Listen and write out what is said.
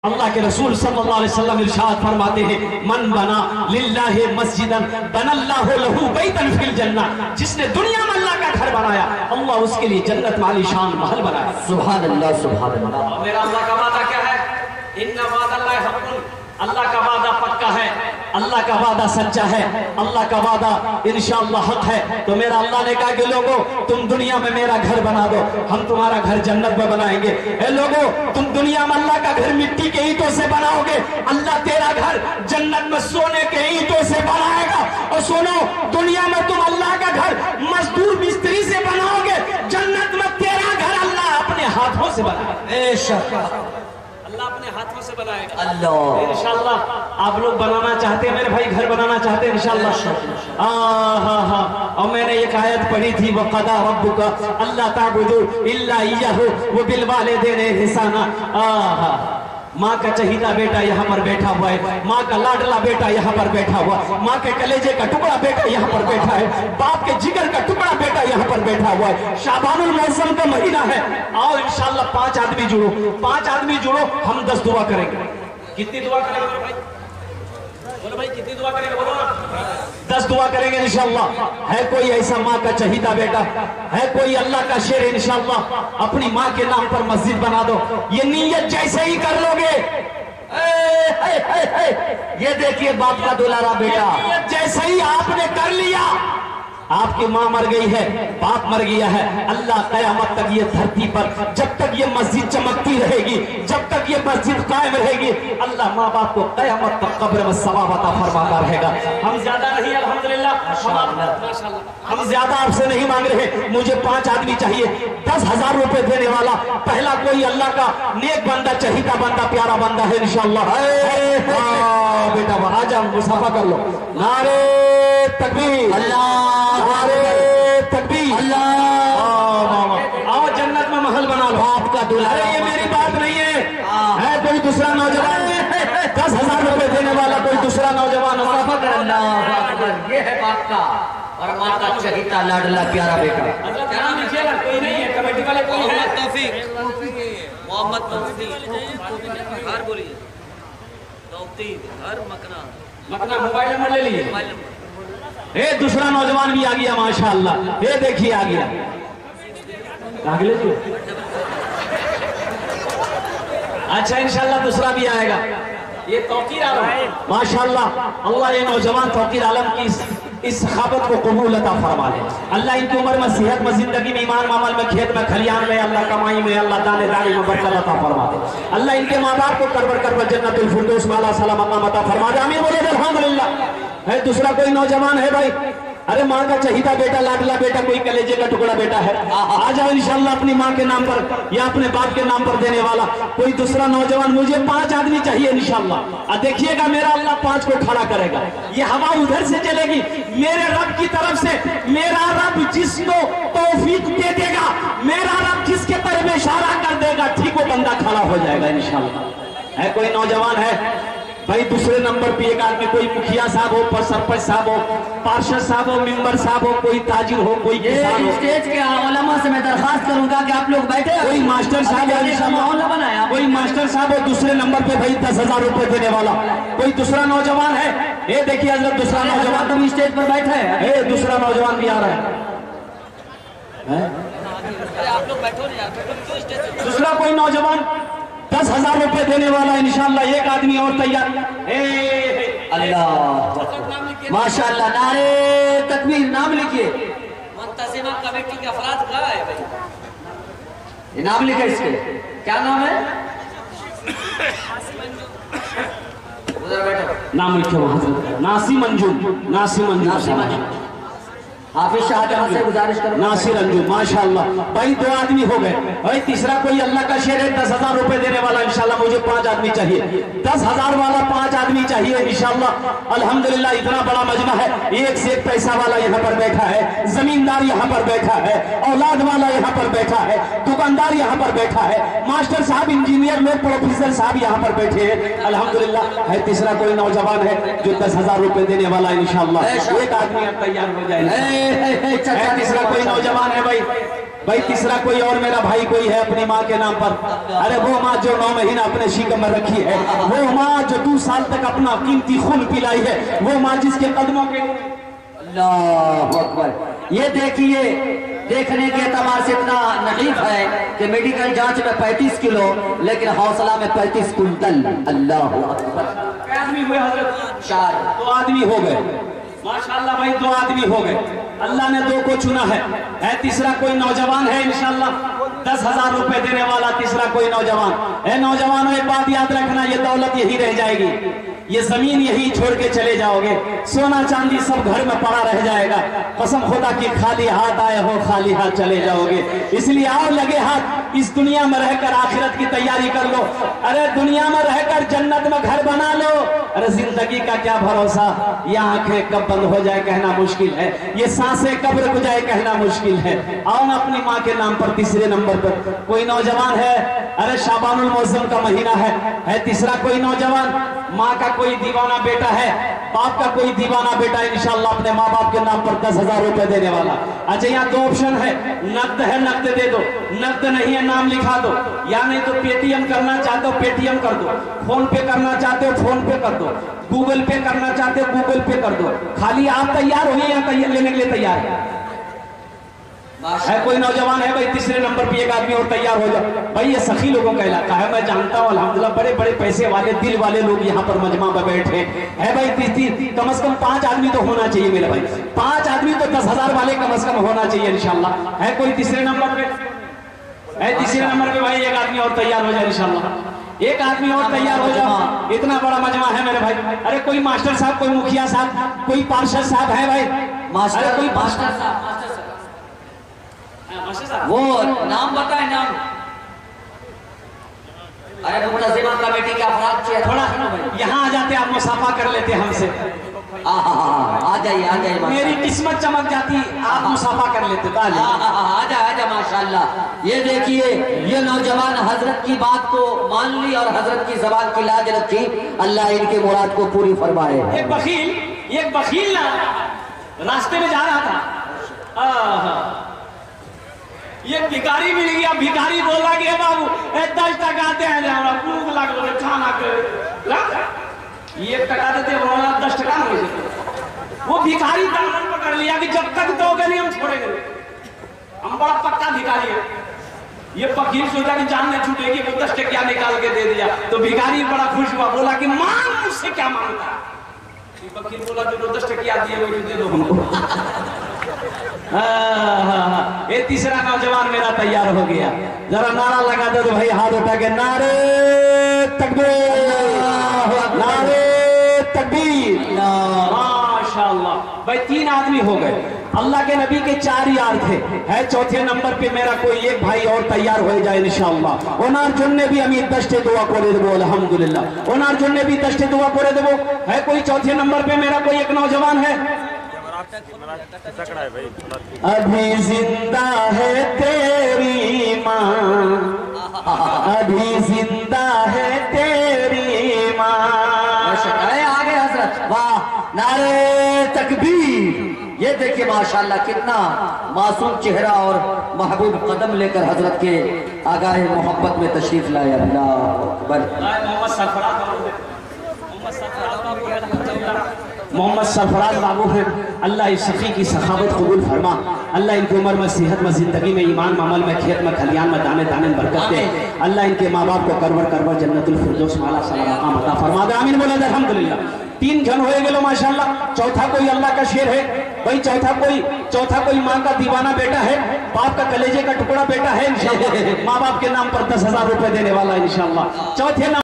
अल्लाह के रसूल सल्लल्लाहु अलैहि वसल्लम इरशाद फरमाते हैं, मन बना लिल्लाहि मस्जिदन बनल्लाहु लहू बैतन फिल जन्नह, जिसने दुनिया में अल्लाह का घर बनाया अल्लाह उसके लिए जन्नत में आलीशान महल बनाया। सुभान अल्लाह सुभान अल्लाह। मेरा अल्लाह का वादा क्या है? इन्ना वादल्लाहि हक़्क़ुन, अल्लाह का वादा पक्का है, अल्लाह का वादा सच्चा है, अल्लाह का वादा इंशाअल्लाह हक है। तो मेरा अल्लाह ने कहा कि लोगों तुम दुनिया में मेरा घर बना दो, हम तुम्हारा घर जन्नत में बनाएंगे। ए लोगों तुम दुनिया में अल्लाह का घर मिट्टी के ईंटों से बनाओगे, अल्लाह तेरा घर जन्नत में सोने के ईंटों से बनाएगा। और सुनो, दुनिया में तुम अल्लाह का घर मजदूर मिस्त्री से बनाओगे, जन्नत में तेरा घर अल्लाह अपने हाथों से बनाएगा। अल्लाह अपने हाथों से बनाएगा अल्लाह। इंशाअल्लाह आप लोग बनाना चाहते हैं मेरे भाई, घर बनाना चाहते हैं इंशाअल्लाह। हाँ। और मैंने एक आयत पढ़ी थी, वक़दा रब्बुका अल्ला ताबुदू इल्ला इय्याहु व बिल वालिदैनि इहसाना। माँ का चहीता बेटा यहाँ पर बैठा हुआ है, माँ का लाडला बेटा यहाँ पर बैठा हुआ, माँ के कलेजे का टुकड़ा बेटा यहाँ पर बैठा है, बाप के जिगर का टुकड़ा बेटा यहाँ पर बैठा हुआ है। शाबानुल मौसम का महीना है, आओ इंशाअल्लाह 5 आदमी जुड़ो, 5 आदमी जुड़ो, हम 10 दुआ करेंगे। कितनी दुआ करेंगे मेरे भाई? बोलो भाई कितनी दुआ करेंगे? बोलो ना। 10 दुआ करेंगे इंशाअल्लाह। है कोई ऐसा माँ का चहीता बेटा, है कोई अल्लाह का शेर, इंशाअल्लाह अपनी माँ के नाम पर मस्जिद बना दो। ये नीयत जैसे ही कर लोगे, ये देखिए बाप का दुलारा बेटा, जैसे ही आपने कर लिया, आपकी माँ मर गई है, बाप मर गया है, अल्लाह कयामत तक ये धरती पर जब तक ये मस्जिद चमकती रहेगी, जब तक ये मस्जिद कायम रहेगी, अल्लाह माँ बाप को कयामत तक कब्र में सवाब अता फरमाता रहेगा। हम ज्यादा नहीं, अल्हम्दुलिल्लाह हम ज्यादा आपसे नहीं मांग रहे, मुझे 5 आदमी चाहिए, 10,000 रुपए देने वाला पहला कोई अल्लाह का नेक बंदा, चहीता बंदा, प्यारा बंदा है इंशाअल्लाह। बेटा आ जाओ, मुसाफा कर लो। नारे तकबीर, अल्लाह तकबीर, अल्लाह। आओ जन्नत में महल बना लो आपका दुल्हा। ये मेरी बात नहीं है कोई दूसरा नौजवान 10,000 रुपए देने वाला कोई दूसरा नौजवान, अल्लाह। ये है बाप का और माँ का चहीता लाडला प्यारा बेटा। कोई नहीं है कमेटी वाले, कोई मोहम्मद तौफीक हर बोलिए तौफीक हर मकना मोबाइल नंबर ले लिए। ए दूसरा नौजवान भी आ गया माशाअल्लाह, ये देखिए आ गया, आगे ले। अच्छा इंशाअल्लाह दूसरा भी आएगा। ये तौकीर आलम माशाअल्लाह, अल्लाह ये नौजवान तौकीर आलम की इस सखावत को कबूल अता फरमा ले। अल्लाह इनकी उम्र में, सेहत में, जिंदगी में, ईमान मामल में, खेत में, खलियान में, अल्लाह कमाई में, अल्लाह दाने दाने में बरकत अता फरमा दे। अल्लाह इनके माँ बाप को करबर करबर जन्नतुल फिरदौस में अल्लाह सलाम अता फरमा दे। आमीन बोले अल्हम्दुलिल्लाह। है दूसरा कोई नौजवान है भाई? अरे माँ का चहीता बेटा, लाडला बेटा, कोई कलेजे का टुकड़ा बेटा है, आ जाओ इंशाअल्लाह अपनी माँ के नाम पर या अपने बाप के नाम पर देने वाला कोई दूसरा नौजवान। मुझे 5 आदमी चाहिए इंशाअल्लाह। देखिएगा मेरा अल्लाह 5 को खड़ा करेगा, ये हवा उधर से चलेगी, मेरे रब की तरफ से। मेरा रब जिसको तौफीक दे देगा, मेरा रब जिसके पर में इशारा कर देगा, ठीक वो बंदा खड़ा हो जाएगा इंशाअल्लाह। है कोई नौजवान है भाई? दूसरे नंबर पे एक आदमी, कोई मुखिया साहब हो, सरपंच साहब हो, पार्षद साहब हो, मेंबर साहब हो, कोई ताजिर हो, कोई किसान हो। स्टेज के उलमा से मैं दरखास्त करूंगा कि आप लोग बैठे, कोई मास्टर साहब माहौल बनाया, कोई मास्टर साहब हो दूसरे नंबर पे भाई 10,000 रुपए देने वाला कोई दूसरा नौजवान है? ये देखिए हजरत दूसरा नौजवान तुम स्टेज पर बैठे हैं, दूसरा नौजवान भी आ रहा है। आप लोग बैठो ना यार, दूसरा कोई नौजवान 10,000 रुपए देने वाला इंशाअल्लाह। एक आदमी और तैयार। अल्लाह माशाअल्लाह। नारे तकबीर। नाम लिखिए। मुंतजिमा कमेटी के अफराद कहाँ है भाई? ये नाम लिखा इसके, क्या नाम है? उधर बैठो, नाम लिखे वहां से। नासिम अंजुम। हाफिज शाहजहां से गुजारिश करो। नासिर अंजुम माशाअल्लाह। भाई 2 आदमी हो गए भाई। तीसरा कोई अल्लाह का शेर है, 10,000 रुपए देने वाला इंशाअल्लाह। मुझे 5 आदमी चाहिए, 10,000 वाला 5 आदमी चाहिए इंशाअल्लाह। अल्हम्दुलिल्लाह इतना बड़ा मजमा है, एक से एक पैसा वाला यहाँ पर बैठा है, जमींदार यहाँ पर बैठा है, औलाद वाला यहाँ पर बैठा है, दुकानदार यहाँ पर बैठा है, मास्टर साहब, इंजीनियर लोग, प्रोफेसर साहब यहाँ पर बैठे हैं अल्हम्दुलिल्लाह। है तीसरा कोई नौजवान है जो 10,000 रुपए देने वाला इंशाअल्लाह। एक आदमी अब तैयार हो जाए। तीसरा कोई नौजवान है भाई? भाई तीसरा कोई और मेरा भाई कोई है अपनी माँ के नाम पर, अरे वो माँ जो 9 महीना अपने शीकम में रखी है, वो माँ जो 2 साल तक अपना कीमती खून पिलाई है, वो माँ जिसके कदमों के। अल्लाह अकबर। ये देखिए, देखने के एतबार से इतना नहीफ है कि मेडिकल जांच में 35 किलो लेकिन हौसला में 35 कुंटल। अल्लाह अकबर। आदमी हुए हजरत? 4। 2 आदमी हो गए माशाल्लाह भाई, 2 आदमी हो गए। अल्लाह ने 2 को चुना है। तीसरा कोई नौजवान है इंशाल्लाह 10,000 रुपए देने वाला, तीसरा कोई नौजवान है। नौजवानों एक बात याद रखना, ये दौलत यही रह जाएगी, ये जमीन यही छोड़ के चले जाओगे, सोना चांदी सब घर में पड़ा रह जाएगा। कसम खुदा की खाली हाथ आए हो खाली हाथ चले जाओगे। इसलिए आओ लगे हाथ, इस दुनिया में रहकर आखिरत की तैयारी कर लो। अरे दुनिया में रहकर जन्नत में घर बना लो। अरे जिंदगी का क्या भरोसा, ये आंखें कब बंद हो जाए कहना मुश्किल है, ये सांसें कब रुक जाए कहना मुश्किल है। आओ ना अपनी माँ के नाम पर तीसरे नंबर पर कोई नौजवान है, अरे शाबानुल मौसम का महीना है। तीसरा कोई नौजवान, माँ का कोई दीवाना बेटा है, बाप का कोई दीवाना बेटा इंशाल्लाह अपने माँ बाप के नाम पर 10,000 रुपए देने वाला। अच्छा यहाँ 2 ऑप्शन है, नकद है नकद दे दो, नकद नहीं है नाम लिखा दो, या नहीं तो पेटीएम करना चाहते हो पेटीएम कर दो, फोन पे करना चाहते हो फोन पे कर दो, गूगल पे करना चाहते हो गूगल पे कर दो। खाली आप तैयार होइए या लेने के लिए तैयार है? कोई नौजवान है भाई तीसरे नंबर पे, एक आदमी और तैयार हो जाओ भाई। ये सखी लोगों का इलाका है, मैं जानता हूँ अल्हम्दुलिल्लाह बड़े बड़े पैसे वाले दिल वाले लोग यहाँ पर मजमा में बैठे हैं भाई। कम से कम 5 आदमी तो होना चाहिए मेरे भाई, 5 आदमी तो 10,000 वाले कम से कम होना चाहिए इंशाल्लाह। है कोई तीसरे नंबर पे? है तीसरे नंबर पे भाई, एक आदमी और तैयार हो जाए इंशाल्लाह, एक आदमी और तैयार हो जाओ। इतना बड़ा मजमा है मेरे भाई। अरे कोई मास्टर साहब, कोई मुखिया साहब, कोई पार्षद साहब है भाई? मास्टर, कोई मास्टर साहब, वो नाम बताए नाम। अरे मुंतजिमा कमेटी के अफराद चाहिए, थोड़ा यहाँ आ जाते, आप मुसाफा कर लेते हमसे। आ जाइए मेरी किस्मत चमक जाती, आप मुसाफा कर लेते। आजा माशाल्लाह। ये देखिए, ये नौजवान हजरत की बात को मान ली और हजरत की जबान की लाज रखी। अल्लाह इनके मुराद को पूरी फरमाए। एक बखील ना रास्ते में जा रहा था, ये भिखारी मिल गया। भिखारी बोला कि बाबू 10 टका दे, भूख लग रही खाना के 1 टका देते 10 टका हो जाते। वो भिखारी दामन पकड़ लिया कि जब तक दोगे नहीं हम छोड़ेंगे, हम बड़ा पक्का भिखारी है। ये फकीर सोचा कि जान नहीं छूटेगी, वो 10 टकिया निकाल के दे दिया। तो भिखारी बड़ा खुश हुआ, बोला कि मांग, मुझसे क्या मांगता? फकीर बोला जो 10 टकिया दिए वो दे दो हमको। ये तीसरा नौजवान मेरा तैयार हो गया। जरा नारा लगा दो तो भाई, हाथ उठा के नारे तकबीर, नारे तकबीर। माशाअल्लाह भाई 3 आदमी हो गए। अल्लाह के नबी के 4 यार थे। है चौथे नंबर पे मेरा कोई एक भाई और तैयार हो जाए इंशाअल्लाह। ओनार जुन्ने भी अमीर दस्ते दुआ करे देबो अल्हम्दुलिल्लाह। ओनार जुन्ने भी दस्ते दुआ करे देबो। है कोई चौथे नंबर पे मेरा कोई एक नौजवान है? अभी जिंदा है तेरी माँ, अभी जिंदा है तेरी माँ। आगे हजरत, वाह, नारे तकबीर। ये देखिए माशाल्लाह कितना मासूम चेहरा और महबूब कदम लेकर हजरत के आगाह मोहब्बत में तशरीफ लाए। मोहम्मद सरफराज बाबू हैं। अल्लाह इस सखी की सखावत कबूल फरमा। अल्लाह इनकी उम्र में, सेहत में, जिंदगी में, ईमान में, अमल में, खेत में, खलियान में, दाने दाने में बरकत दे। अल्लाह इनके माँ बाप को करवर करवर जन्नतुल फिरदौस माला सलाम मकाम अता फरमा दे। आमीन बोले अल्हम्दुलिल्लाह। 3 जन होए गेलो माशाल्लाह। चौथा कोई अल्लाह का शेर है भाई। चौथा कोई माँ का दीवाना बेटा है, बाप का कलेजे का टुकड़ा बेटा है इंशाल्लाह। माँ बाप के नाम पर 10,000 रुपए देने वाला इंशाल्लाह। चौथे